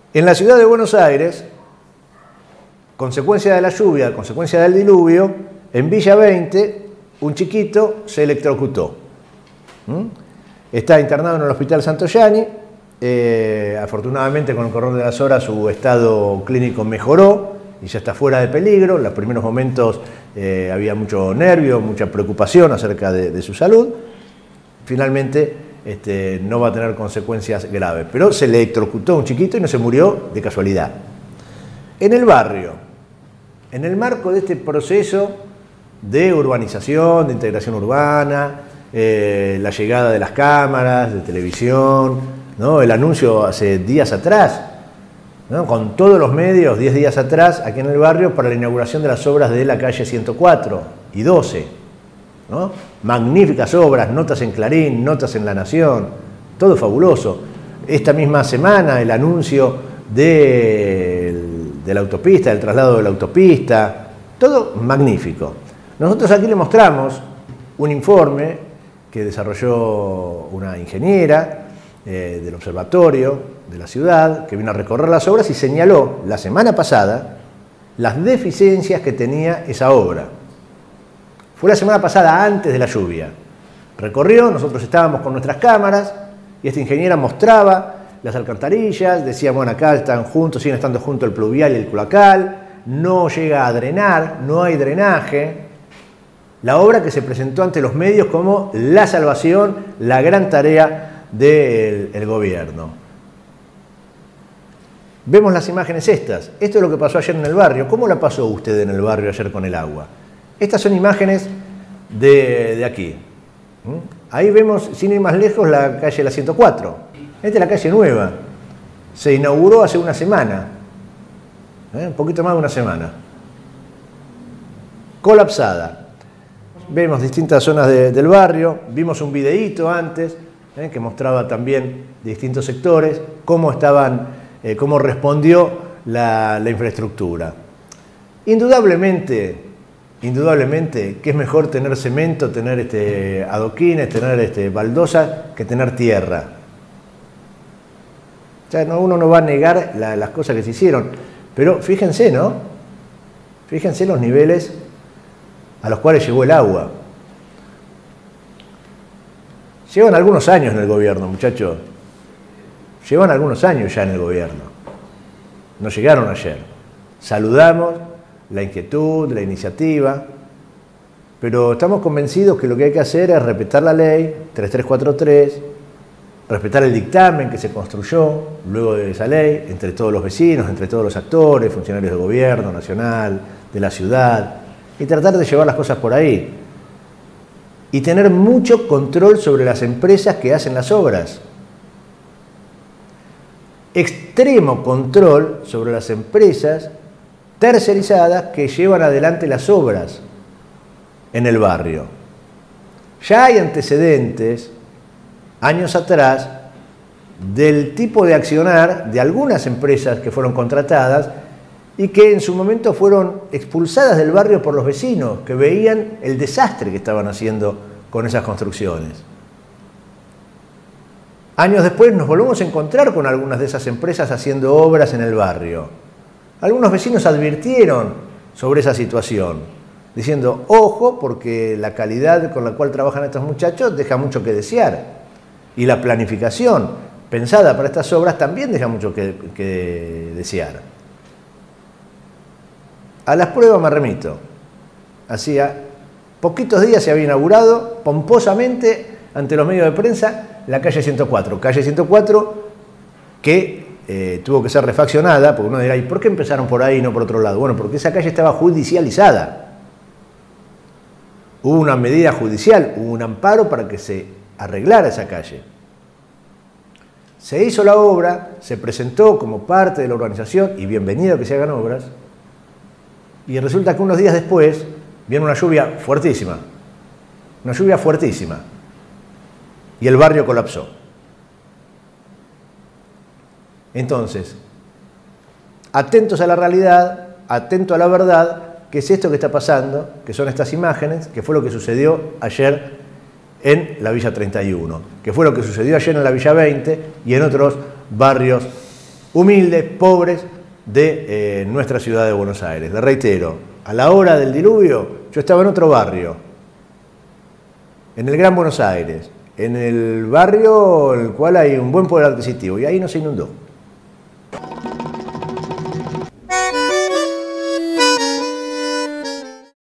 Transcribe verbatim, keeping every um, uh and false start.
En la ciudad de Buenos Aires, consecuencia de la lluvia, consecuencia del diluvio, en Villa veinte, un chiquito se electrocutó. ¿Mm? Está internado en el Hospital Santoyani. Eh, afortunadamente, con el correr de las horas, su estado clínico mejoró y ya está fuera de peligro. En los primeros momentos eh, había mucho nervio, mucha preocupación acerca de, de su salud. Finalmente, Este, no va a tener consecuencias graves, pero se le electrocutó un chiquito y no se murió de casualidad. En el barrio, en el marco de este proceso de urbanización, de integración urbana, eh, la llegada de las cámaras de televisión, ¿no? El anuncio hace días atrás, ¿no? Con todos los medios, diez días atrás, aquí en el barrio, para la inauguración de las obras de la calle ciento cuatro y doce. ¿No? Magníficas obras, notas en Clarín, notas en La Nación, todo fabuloso. Esta misma semana el anuncio de, de la autopista, del traslado de la autopista, todo magnífico. Nosotros aquí le mostramos un informe que desarrolló una ingeniera eh, del observatorio de la ciudad, que vino a recorrer las obras y señaló la semana pasada las deficiencias que tenía esa obra. Fue la semana pasada, antes de la lluvia. Recorrió, nosotros estábamos con nuestras cámaras y esta ingeniera mostraba las alcantarillas, decía, bueno, acá están juntos, siguen estando juntos el pluvial y el cloacal, no llega a drenar, no hay drenaje. La obra que se presentó ante los medios como la salvación, la gran tarea del el gobierno. Vemos las imágenes estas. Esto es lo que pasó ayer en el barrio. ¿Cómo la pasó usted en el barrio ayer con el agua? Estas son imágenes de, de aquí. Ahí vemos, sin ir más lejos, la calle La ciento cuatro. Esta es la calle nueva. Se inauguró hace una semana. ¿Eh? Un poquito más de una semana. Colapsada. Vemos distintas zonas de, del barrio. Vimos un videíto antes ¿eh? que mostraba también distintos sectores, cómo estaban, eh, cómo respondió la, la infraestructura. Indudablemente... Indudablemente que es mejor tener cemento, tener este, adoquines, tener este, baldosa, que tener tierra. O sea, no, uno no va a negar la, las cosas que se hicieron, pero fíjense, ¿no? Fíjense los niveles a los cuales llegó el agua. Llevan algunos años en el gobierno, muchachos. Llevan algunos años ya en el gobierno. No llegaron ayer. Saludamos la inquietud, la iniciativa, pero estamos convencidos que lo que hay que hacer es respetar la ley tres tres cuatro tres, respetar el dictamen que se construyó luego de esa ley, entre todos los vecinos, entre todos los actores, funcionarios del gobierno nacional, de la ciudad, y tratar de llevar las cosas por ahí. Y tener mucho control sobre las empresas que hacen las obras. Extremo control sobre las empresas tercerizadas que llevan adelante las obras en el barrio. Ya hay antecedentes, años atrás, del tipo de accionar de algunas empresas que fueron contratadas y que en su momento fueron expulsadas del barrio por los vecinos, que veían el desastre que estaban haciendo con esas construcciones. Años después nos volvemos a encontrar con algunas de esas empresas haciendo obras en el barrio. Algunos vecinos advirtieron sobre esa situación, diciendo, ojo, porque la calidad con la cual trabajan estos muchachos deja mucho que desear. Y la planificación pensada para estas obras también deja mucho que, que desear. A las pruebas me remito. Hacía poquitos días se había inaugurado pomposamente ante los medios de prensa la calle ciento cuatro. Calle ciento cuatro que Eh, tuvo que ser refaccionada, porque uno dirá, ¿y por qué empezaron por ahí y no por otro lado? Bueno, porque esa calle estaba judicializada. Hubo una medida judicial, hubo un amparo para que se arreglara esa calle. Se hizo la obra, se presentó como parte de la urbanización, y bienvenido que se hagan obras, y resulta que unos días después viene una lluvia fuertísima, una lluvia fuertísima, y el barrio colapsó. Entonces, atentos a la realidad, atentos a la verdad, que es esto que está pasando, que son estas imágenes, que fue lo que sucedió ayer en la Villa treinta y uno, que fue lo que sucedió ayer en la Villa veinte y en otros barrios humildes, pobres de eh, nuestra ciudad de Buenos Aires. Le reitero, a la hora del diluvio yo estaba en otro barrio, en el Gran Buenos Aires, en el barrio en el cual hay un buen poder adquisitivo, y ahí no se inundó.